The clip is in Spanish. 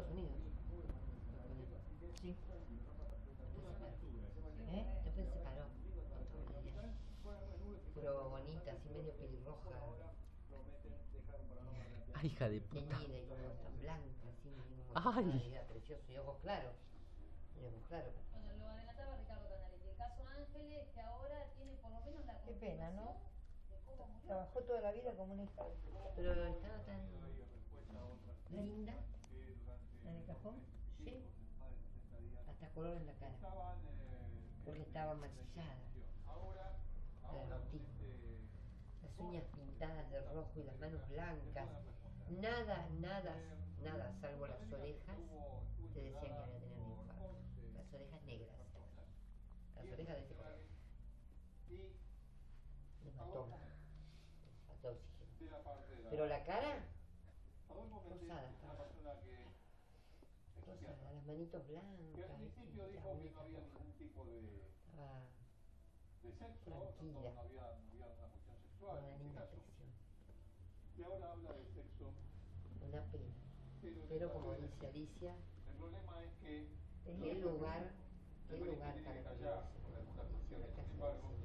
Estados Unidos. Sí. Después se separó. Pero bonita, así medio pelirroja. Ay, hija de puta. Teñida y como tan blanca, así medio como Ay. era precioso. Y ojos claros. Y ojos claros. Bueno, lo adelantaba Ricardo Canaletti. El caso Ángeles, que ahora tiene por lo menos la Qué pena, ¿no? confirmación de cómo murió. Trabajó toda la vida como una hija. Pero estaba tan linda. ¿En el cajón? Sí. Hasta color en la cara. Porque estaba maquillada. El autismo. Las uñas pintadas de rojo y las manos blancas. Nada, nada, nada, salvo las orejas, te decían que había tenido un infarto. Las orejas negras. Las orejas de ese color. Le mató. Falta oxígeno. Pero la cara, rosada. Rosada, las manitos blancas. Que al principio dijo que no había ningún tipo de sexo, tranquila. no había una cuestión Con sexual una en este linda caso. presión. Y ahora habla de sexo. Una pena. Pero como dice Alicia, El problema es que qué lugar tiene que tan callar hermoso. por algunas La cuestiones. casa Sin de embargo,